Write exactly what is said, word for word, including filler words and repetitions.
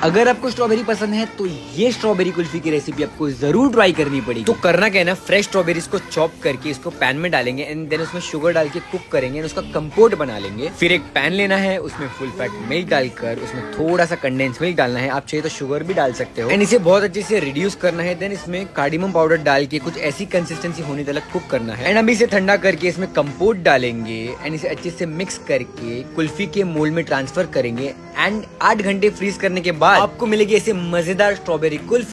अगर आपको स्ट्रॉबेरी पसंद है तो ये स्ट्रॉबेरी कुल्फी की रेसिपी आपको जरूर ट्राई करनी पड़ेगी। तो करना क्या है ना, फ्रेश स्ट्रॉबेरीज को चॉप करके इसको पैन में डालेंगे एंड देन उसमें शुगर डाल के कुक करेंगे एंड उसका कंपोट बना लेंगे। फिर एक पैन लेना है, उसमें फुल फैट मिल्क डालकर उसमें थोड़ा सा कंडेंस मिल्क डालना है, आप चाहिए तो शुगर भी डाल सकते हो एंड इसे बहुत अच्छे से रिड्यूस करना है। देन इसमें कार्डिमम पाउडर डाल के कुछ ऐसी कंसिस्टेंसी होने तक कुक करना है एंड अभी इसे ठंडा करके इसमें कंपोट डालेंगे एंड इसे अच्छे से मिक्स करके कुल्फी के मोल्ड में ट्रांसफर करेंगे एंड आठ घंटे फ्रीज करने के बाद आपको मिलेगी ऐसे मजेदार स्ट्रॉबेरी कुल्फी।